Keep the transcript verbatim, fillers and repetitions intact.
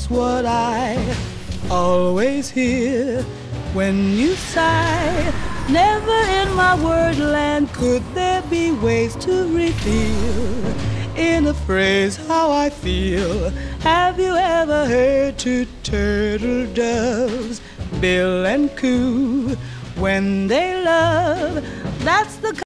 That's what I always hear when you sigh. Never in my wordland could there be ways to reveal in a phrase how I feel. Have you ever heard two turtle doves bill and coo when they love? That's the